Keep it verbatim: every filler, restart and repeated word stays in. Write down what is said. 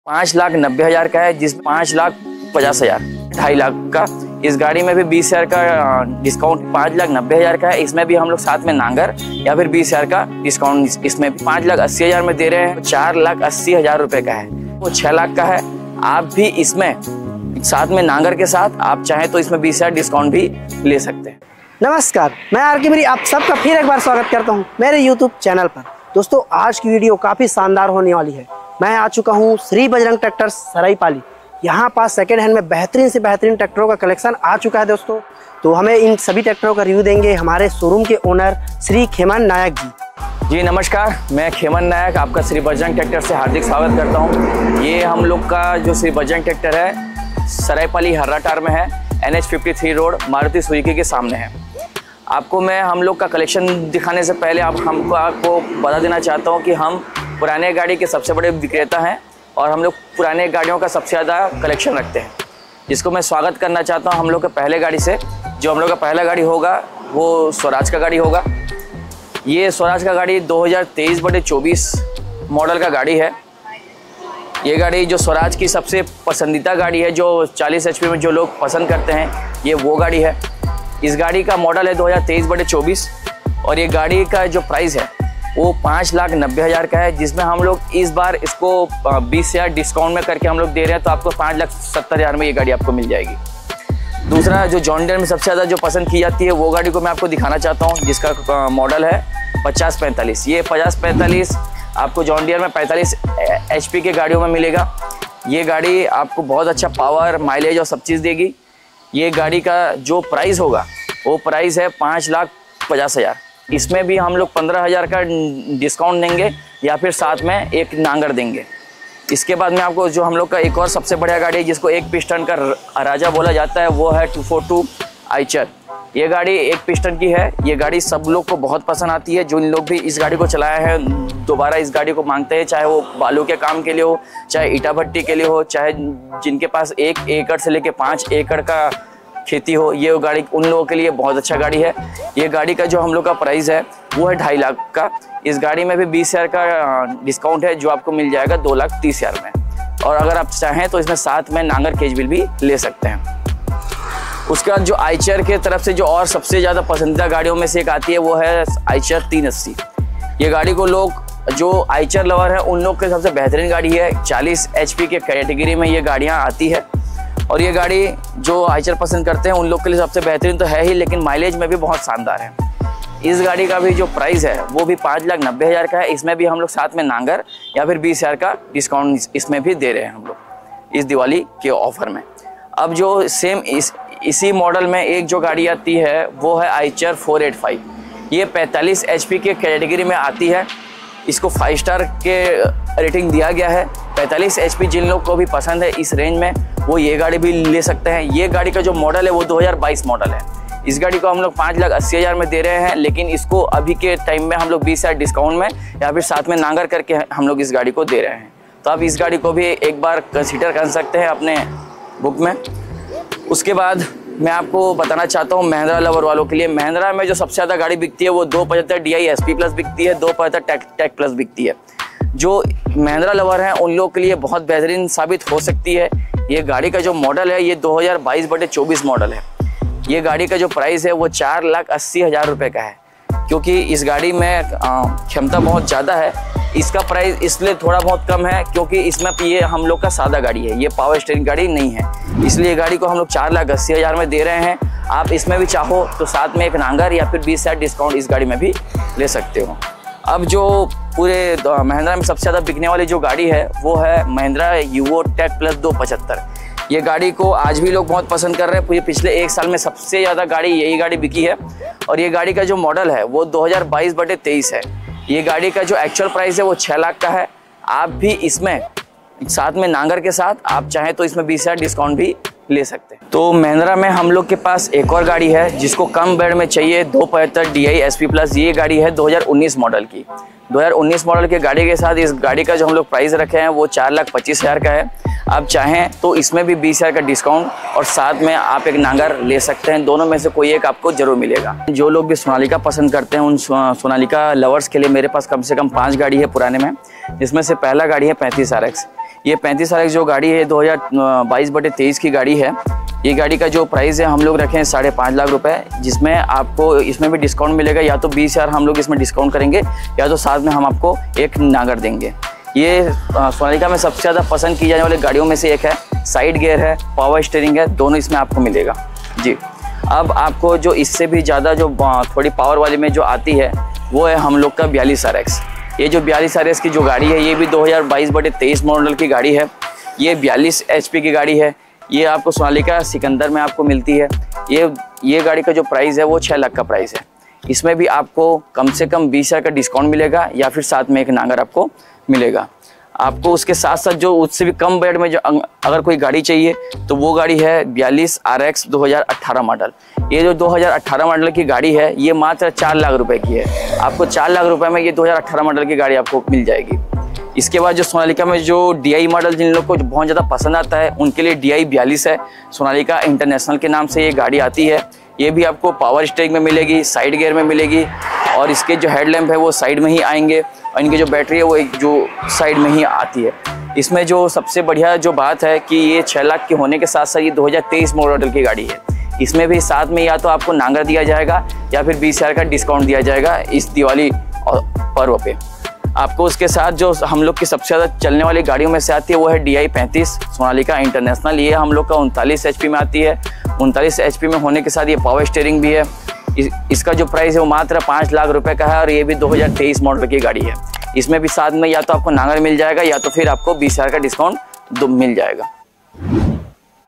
पाँच लाख नब्बे हजार का है, जिस पाँच लाख पचास हजार ढाई लाख का। इस गाड़ी में भी बीस हजार का डिस्काउंट, पाँच लाख नब्बे हजार का है। इसमें भी हम लोग साथ में नांगर या फिर बीस हजार का डिस्काउंट, इसमें पाँच लाख अस्सी हजार में दे रहे हैं। चार लाख अस्सी हजार रुपए का है, वो छह लाख का है। आप भी इसमें साथ में नांगर के साथ आप चाहें तो इसमें बीस हजार डिस्काउंट भी ले सकते हैं। नमस्कार, मैं आर के गिरी आप सबका फिर एक बार स्वागत करता हूं मेरे यूट्यूब चैनल पर। दोस्तों, आज की वीडियो काफ़ी शानदार होने वाली है। मैं आ चुका हूं श्री बजरंग ट्रैक्टर्स सराईपाली। यहाँ पास सेकेंड हैंड में बेहतरीन से बेहतरीन ट्रैक्टरों का कलेक्शन आ चुका है दोस्तों। तो हमें इन सभी ट्रैक्टरों का रिव्यू देंगे हमारे शोरूम के ओनर श्री खेमन नायक जी। जी नमस्कार, मैं खेमन नायक आपका श्री बजरंग ट्रैक्टर से हार्दिक स्वागत करता हूँ। ये हम लोग का जो श्री बजरंग ट्रैक्टर है सराईपाली हर्राटार में है, N H fifty three road Maruti Suzuki के सामने है। आपको मैं हम लोग का कलेक्शन दिखाने से पहले आप हमको आपको बता देना चाहता हूँ कि हम पुराने गाड़ी के सबसे बड़े विक्रेता हैं और हम लोग पुराने गाड़ियों का सबसे ज़्यादा कलेक्शन रखते हैं, जिसको मैं स्वागत करना चाहता हूँ हम लोग के पहले गाड़ी से। जो हम लोग का पहला गाड़ी होगा वो स्वराज का गाड़ी होगा। ये स्वराज का गाड़ी दो हज़ार तेईस बटे चौबीस मॉडल का गाड़ी है। ये गाड़ी जो स्वराज की सबसे पसंदीदा गाड़ी है, जो चालीस एच पी में जो लोग पसंद करते हैं, ये वो गाड़ी है। इस गाड़ी का मॉडल है दो हज़ार तेईस बटे चौबीस और ये गाड़ी का जो प्राइस है वो पाँच लाख नब्बे हज़ार का है, जिसमें हम लोग इस बार इसको बीस हज़ार डिस्काउंट में करके हम लोग दे रहे हैं। तो आपको पाँच लाख सत्तर हज़ार में ये गाड़ी आपको मिल जाएगी। दूसरा जो जॉन डियर में सबसे ज़्यादा जो पसंद की जाती है वो गाड़ी को मैं आपको दिखाना चाहता हूँ, जिसका मॉडल है पचास पैंतालीस। ये पचास पैंतालीस आपको जॉन डियर में पैंतालीस एच पी के गाड़ियों में मिलेगा। ये गाड़ी आपको बहुत अच्छा पावर, माइलेज और सब चीज़ देगी। ये गाड़ी का जो प्राइस होगा वो प्राइस है पाँच लाख पचास हज़ार। इसमें भी हम लोग पंद्रह हज़ार का डिस्काउंट देंगे या फिर साथ में एक नांगर देंगे। इसके बाद में आपको जो हम लोग का एक और सबसे बढ़िया गाड़ी है, जिसको एक पिस्टन का राजा बोला जाता है, वो है टू फोर टू आइचर। ये गाड़ी एक पिस्टन की है। ये गाड़ी सब लोग को बहुत पसंद आती है। जो इन लोग भी इस गाड़ी को चलाया है दोबारा इस गाड़ी को मांगते हैं, चाहे वो बालू के काम के लिए हो, चाहे ईटा भट्टी के लिए हो, चाहे जिनके पास एक एकड़ से लेके पाँच एकड़ का खेती हो। ये गाड़ी उन लोगों के लिए बहुत अच्छा गाड़ी है। ये गाड़ी का जो हम लोग का प्राइस है वो है ढाई लाख का। इस गाड़ी में भी बीस हज़ार का डिस्काउंट है, जो आपको मिल जाएगा दो लाख तीस हज़ार में। और अगर आप चाहें तो इसमें साथ में नांगर केज बिल भी ले सकते हैं। उसके बाद जो आइचर के तरफ से जो और सबसे ज़्यादा पसंदीदा गाड़ियों में से एक आती है वो है आइचर तीन अस्सी। ये गाड़ी को लोग जो आइचर लवर है उन लोग के सबसे बेहतरीन गाड़ी है। चालीस एच पी के कैटेगरी में ये गाड़ियाँ आती है और ये गाड़ी जो आइचर पसंद करते हैं उन लोग के लिए सबसे बेहतरीन तो है ही, लेकिन माइलेज में भी बहुत शानदार है। इस गाड़ी का भी जो प्राइस है वो भी पाँच लाख नब्बे हज़ार का है। इसमें भी हम लोग साथ में नांगर या फिर बीस हज़ार का डिस्काउंट इसमें भी दे रहे हैं हम लोग इस दिवाली के ऑफर में। अब जो सेम इस इसी मॉडल में एक जो गाड़ी आती है वो है आइचर फोर एट फाइव। ये पैंतालीस एच पी के कैटेगरी में आती है। इसको फाइव स्टार के रेटिंग दिया गया है। पैंतालीस एच पी जिन लोग को भी पसंद है इस रेंज में वो ये गाड़ी भी ले सकते हैं। ये गाड़ी का जो मॉडल है वो दो हज़ार बाईस मॉडल है। इस गाड़ी को हम लोग पाँच लाख अस्सी हज़ार में दे रहे हैं, लेकिन इसको अभी के टाइम में हम लोग बीस हज़ार डिस्काउंट में या फिर साथ में नांगर करके हम लोग इस गाड़ी को दे रहे हैं। तो आप इस गाड़ी को भी एक बार कंसिडर कर सकते हैं अपने बुक में। उसके बाद मैं आपको बताना चाहता हूँ महिंद्रा लवर वालों के लिए, महिंद्रा में जो सबसे ज़्यादा गाड़ी बिकती है वो दो पचहत्तर D I S P plus बिकती है, दो पचहत्तर टेक टेक प्लस बिकती है। जो महिंद्रा लवर हैं उन लोग के लिए बहुत बेहतरीन साबित हो सकती है। ये गाड़ी का जो मॉडल है ये दो हज़ार बाईस बटे चौबीस मॉडल है। ये गाड़ी का जो प्राइस है वो चार लाख अस्सी हज़ार रुपये का है, क्योंकि इस गाड़ी में क्षमता बहुत ज़्यादा है। इसका प्राइस इसलिए थोड़ा बहुत कम है क्योंकि इसमें ये हम लोग का सादा गाड़ी है, ये पावर स्टीयरिंग गाड़ी नहीं है। इसलिए गाड़ी को हम लोग चार लाख अस्सी हज़ार में दे रहे हैं। आप इसमें भी चाहो तो साथ में एक नांगर या फिर बीस हज़ार डिस्काउंट इस गाड़ी में भी ले सकते हो। अब जो पूरे महिंद्रा में सबसे ज़्यादा बिकने वाली जो गाड़ी है वो है महिंद्रा यूवो टेक प्लस दो पचहत्तर। ये गाड़ी को आज भी लोग बहुत पसंद कर रहे हैं। पूरे पिछले एक साल में सबसे ज़्यादा गाड़ी यही गाड़ी बिकी है और ये गाड़ी का जो मॉडल है वो दो हज़ार बाईस बटे तेईस है। ये गाड़ी का जो एक्चुअल प्राइस है वो छः लाख का है। आप भी इसमें साथ में नांगर के साथ आप चाहें तो इसमें बीस हज़ार डिस्काउंट भी ले सकते हैं। तो महिंद्रा में हम लोग के पास एक और गाड़ी है जिसको कम बेड में चाहिए, दो पचहत्तर D I S P plus. ये गाड़ी है दो हज़ार उन्नीस मॉडल की। दो हज़ार उन्नीस मॉडल के गाड़ी के साथ इस गाड़ी का जो हम लोग प्राइस रखे हैं वो चार लाख पच्चीस हज़ार का है। आप चाहें तो इसमें भी बीस हज़ार का डिस्काउंट और साथ में आप एक नांगर ले सकते हैं। दोनों में से कोई एक आपको जरूर मिलेगा। जो लोग भी सोनालिका पसंद करते हैं उन सोनालिका लवर्स के लिए मेरे पास कम से कम पाँच गाड़ी है पुराने में, जिसमें से पहला गाड़ी है पैंतीस आर एक्स। ये पैंतीस आर एक्स जो गाड़ी है दो हज़ार बाईस बटे तेईस की गाड़ी है। ये गाड़ी का जो प्राइस है हम लोग रखे हैं साढ़े पाँच लाख रुपए, जिसमें आपको इसमें भी डिस्काउंट मिलेगा। या तो बीस हज़ार हम लोग इसमें डिस्काउंट करेंगे या तो साथ में हम आपको एक नागर देंगे। ये सोनालिका में सबसे ज़्यादा पसंद की जाने वाली गाड़ियों में से एक है। साइड गियर है, पावर स्टीयरिंग है, दोनों इसमें आपको मिलेगा जी। अब आपको जो इससे भी ज़्यादा जो थोड़ी पावर वाली में जो आती है वो है हम लोग का बयालीस आर एक्स। ये जो बयालीस आर एक्स की जो गाड़ी है ये भी दो हज़ार बाईस बटे तेईस मॉडल की गाड़ी है। ये बयालीस एच पी की गाड़ी है। ये आपको सोनालिका सिकंदर में आपको मिलती है। ये ये गाड़ी का जो प्राइस है वो छः लाख का प्राइस है। इसमें भी आपको कम से कम बीस हज़ार का डिस्काउंट मिलेगा या फिर साथ में एक नागर आपको मिलेगा। आपको उसके साथ साथ जो उससे भी कम बजट में जो अगर कोई गाड़ी चाहिए तो वो गाड़ी है बयालीस आर एक्स दो हज़ार अठारह मॉडल। ये जो दो हज़ार अठारह मॉडल की गाड़ी है ये मात्र चार लाख रुपए की है। आपको चार लाख रुपए में ये दो हज़ार अठारह मॉडल की गाड़ी आपको मिल जाएगी। इसके बाद जो सोनालिका में जो डी आई मॉडल जिन लोग को बहुत ज़्यादा पसंद आता है उनके लिए डी आई बयालीस है। सोनालिका इंटरनेशनल के नाम से ये गाड़ी आती है। ये भी आपको पावर स्टीयरिंग में मिलेगी, साइड गियर में मिलेगी और इसके जो हेडलैम्प है वो साइड में ही आएंगे और इनकी जो बैटरी है वो एक जो साइड में ही आती है। इसमें जो सबसे बढ़िया जो बात है कि ये छः लाख के होने के साथ साथ ये दो हज़ार तेईस मॉडल की गाड़ी है। इसमें भी साथ में या तो आपको नांगर दिया जाएगा या फिर बीस हज़ार का डिस्काउंट दिया जाएगा इस दिवाली पर्व पे। आपको उसके साथ जो हम लोग की सबसे ज़्यादा चलने वाली गाड़ियों में से आती है वो है डी आई पैंतीस सोनालिका इंटरनेशनल। ये हम लोग का उनतालीस एच पी में आती है। उनतालीस एच पी में होने के साथ ये पावर स्टीयरिंग भी है। इस, इसका जो प्राइस है वो मात्र पाँच लाख रुपए का है और ये भी दो हज़ार तेईस मॉडल की गाड़ी है। इसमें भी साथ में या तो आपको नांगर मिल जाएगा या तो फिर आपको बीस हज़ार का डिस्काउंट मिल जाएगा।